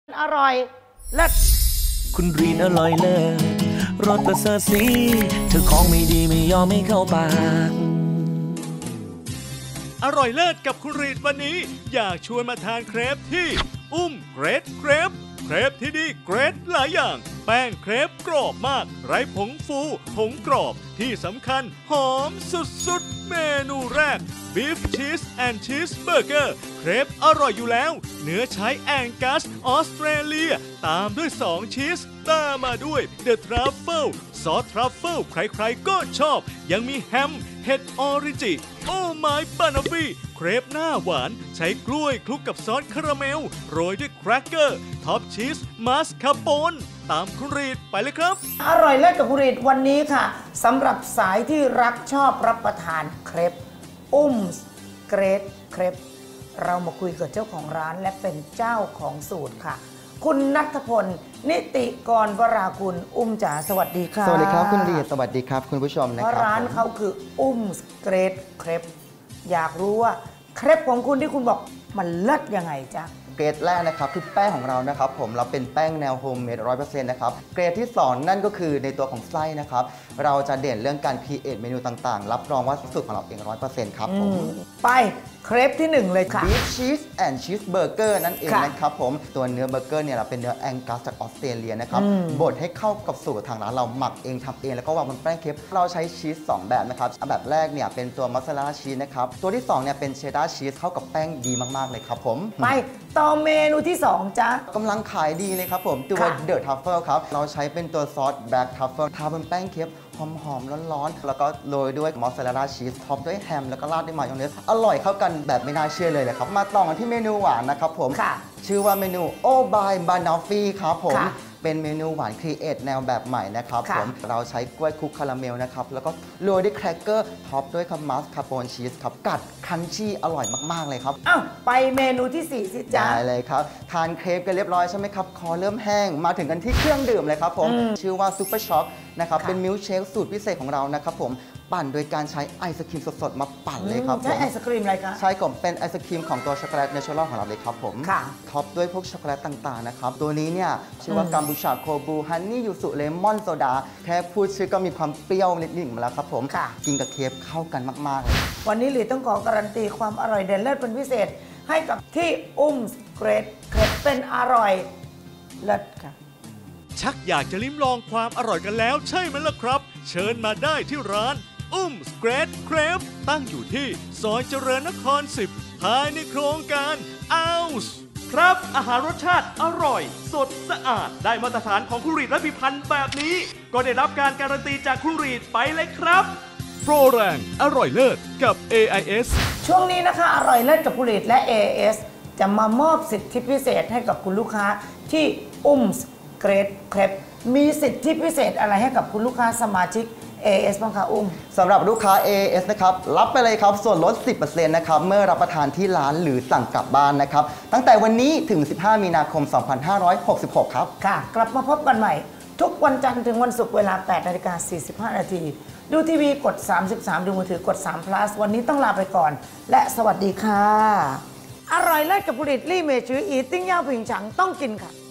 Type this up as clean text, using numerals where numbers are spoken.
อร่อยเลิศคุณรีนอร่อยเลิศรสประเสริฐสีเธอของไม่ดีไม่ยอมไม่เข้าปากอร่อยเลิศกับคุณรีดวันนี้อยากชวนมาทานเครปที่เกรดเครปที่นี่เกรดหลายอย่างแป้งเครปกรอบมากไร้ผงฟูผงกรอบที่สำคัญหอมสุดๆเมนูแรกบีฟชีสแอนด์ชีสเบอร์เกอร์เครปอร่อยอยู่แล้วเนื้อใช้แองกัสออสเตรเลียตามด้วย2ชีสตามมาด้วยเดอะทรัฟเฟิลซอสทรัฟเฟิลใครๆก็ชอบยังมีแฮมเห็ดออริจิโอ้ไมบานาฟีเครปหน้าหวานใช้กล้วยคลุกกับซอสคาราเมลโรยด้วยแครกเกอร์ท็อปชีสมัสคาโปนตามคุณรีดไปเลยครับอร่อยเลิศกับคุณรีดวันนี้ค่ะสำหรับสายที่รักชอบรับประทานเครปเกรดเครปเรามาคุยกับเจ้าของร้านและเป็นเจ้าของสูตรค่ะคุณณัฐพลนิติกรวรากุลจ๋าสวัสดีค่ะสวัสดีครับคุณรีดสวัสดีครับคุณผู้ชมนะครับร้านเขาคือเกรดเครปอยากรู้ว่าเครปของคุณที่คุณบอกมันเลิศยังไงจ๊ะเกรดแรกนะครับคือแป้งของเรานะครับผมเราเป็นแป้งแนวโฮมเมด 100% นะครับเกรดที่2นั่นก็คือในตัวของไส้นะครับเราจะเด่นเรื่องการครีเอทเมนูต่างๆรับรองว่าสูตรของเราเอง 100% ครับผมไปเครปที่1เลยค่ะ Beef Cheese and Cheeseburger นั่นเองนะครับผมตัวเนื้อเบอร์เกอร์เนี่ยเราเป็นเนื้อแองกัสจากออสเตรเลียนะครับบดให้เข้ากับสูตรทางร้านเราหมักเองทำเองแล้วก็วางบนแป้งเครปเราใช้ชีส2แบบนะครับแบบแรกเนี่ยเป็นตัวมอสซาเรลล่าชีสนะครับตัวที่2เนี่ยเป็นเชดดาร์ชีสเข้ากับแป้งดีมากๆเลยครับผมไปต่อเมนูที่2จ้ะกำลังขายดีเลยครับผมตัวเดอะทัฟเฟิลครับเราใช้เป็นตัวซอสแบล็กทัฟเฟิลทาบนแป้งเครปหอมๆร้อนๆแล้วก็โรยด้วยมอสซาเรลล่าชีสท็อปด้วยแฮมแล้วก็ราดด้วยมายองเนสอร่อยเข้ากันแบบไม่น่าเชื่อเลยแหละครับมาต่อกันที่เมนูหวานนะครับผมชื่อว่าเมนูโอบายบานอฟฟี่ครับผมเป็นเมนูหวานครีเอทแนวแบบใหม่นะครับผมเราใช้กล้วยคลุกคาราเมลนะครับแล้วก็โรยด้วยแครกเกอร์ท็อปด้วยมัสคาโปนชีสครับกัดคันชี่อร่อยมากๆเลยครับอ้าวไปเมนูที่4สิจ๊ะได้เลยครับทานเครปกันเรียบร้อยใช่ไหมครับคอเริ่มแห้งมาถึงกันที่เครื่องดื่มเลยครับผมชื่อว่าซูเปอร์ช็อคนะครับเป็นมิลค์เชคสูตรพิเศษของเรานะครับผมปั่นโดยการใช้ไอศครีมสดๆมาปั่นเลยครับใช้ไอศครีมอะไรคะใช่ผมเป็นไอศครีมของตัวช็อกโกแลตเนเชอรัลของเราเลยครับผมท็อปด้วยพวกช็อกโกแลตต่างๆนะครับตัวนี้เนี่ยชื่อว่ากัมพูชาโคบูฮันนี่ยูสุเลมอนโซดาแค่พูดชื่อก็มีความเปรี้ยวนิดๆมาแล้วครับผมกินกับเครปเข้ากันมากๆเลยวันนี้หลีต้องขอการันตีความอร่อยเด่นเลิศเป็นพิเศษให้กับที่เกรดเครปเป็นอร่อยเลิศค่ะชักอยากจะลิ้มลองความอร่อยกันแล้วใช่ไหมล่ะครับเชิญมาได้ที่ร้านเกรดเครปตั้งอยู่ที่ซอยเจริญนคร10ภายในโครงการHouseครับอาหารรสชาติอร่อยสดสะอาดได้มาตรฐานของครูรีดและพิพันธ์แบบนี้ก็ได้รับการการันตีจากครูรีดไปเลยครับโปรแรงอร่อยเลิศกับ AIS ช่วงนี้นะคะอร่อยเลิศกับครูรีดและ AIS จะมามอบสิทธิพิเศษให้กับคุณลูกค้าที่เกรดเครปมีสิทธิพิเศษอะไรให้กับคุณลูกค้าสมาชิก AIS บ้างคะสำหรับลูกค้า AIS นะครับรับไปเลยครับส่วนลด 10% นะครับเมื่อรับประทานที่ร้านหรือสั่งกลับบ้านนะครับตั้งแต่วันนี้ถึง15มีนาคม2566ครับค่ะกลับมาพบกันใหม่ทุกวันจันทร์ถึงวันศุกร์เวลา 8:45 น.ดูทีวีกด33ดูมือถือกด3 plus วันนี้ต้องลาไปก่อนและสวัสดีค่ะอร่อยเลิศกับผลิตลี่เมจืออีติ้งย่าผิงฉังต้องกินค่ะ